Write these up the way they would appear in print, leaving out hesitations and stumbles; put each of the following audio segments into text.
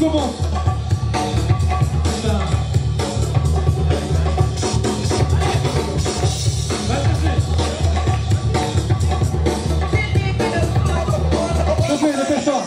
commence. Dépêche-toi.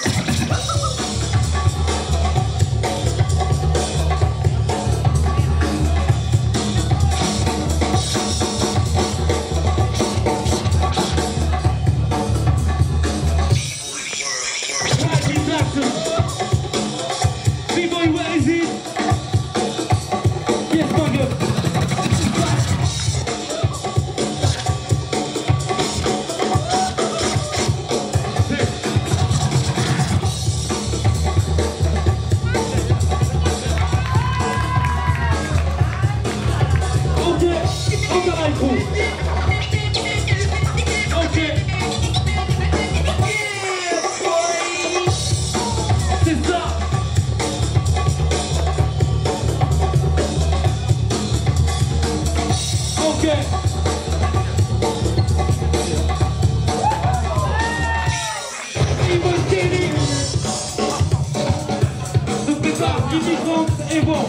Et bon.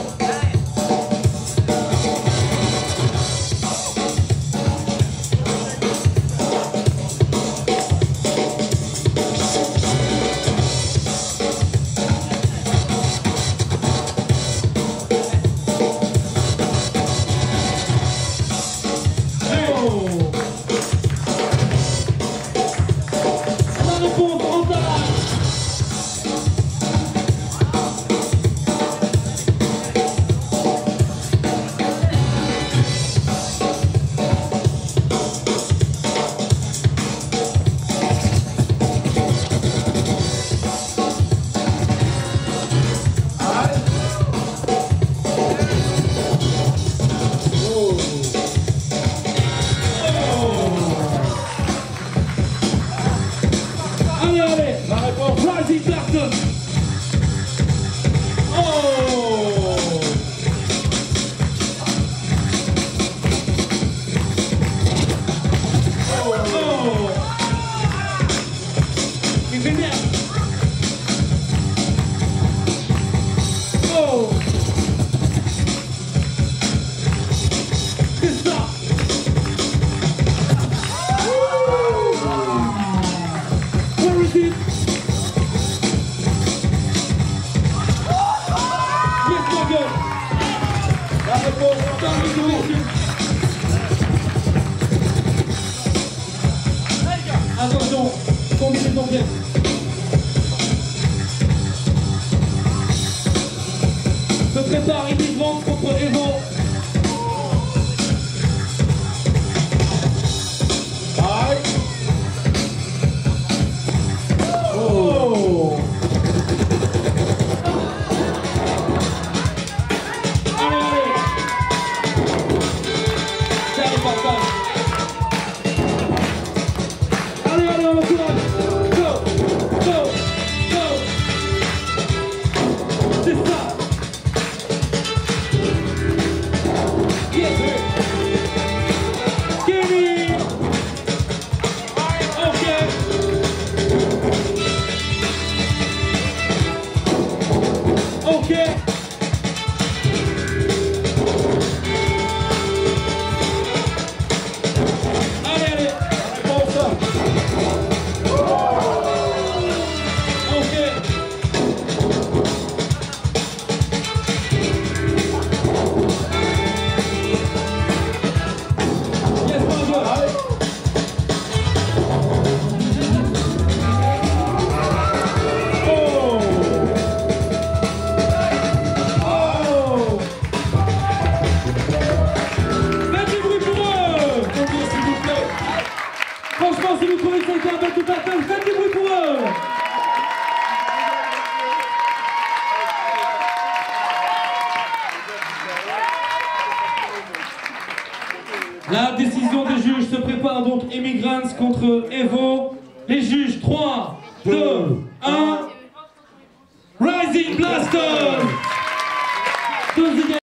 Attention, combinaison pièce. Se prépare immigrante contre Evo. Aïe. Oh. Allez. C'est un partage. Allez, on encourage. Go, go, go. C'est ça. Yes, Kenny. Ok. Allez, bon ça. Ok. Yes, mon gars. Allez. Franchement, si vous trouvez ça un peu tout à fait, faites du bruit pour eux! La décision des juges se prépare donc Immigrants contre Evo. Les juges, 3, 2, 1. Rising Blaster!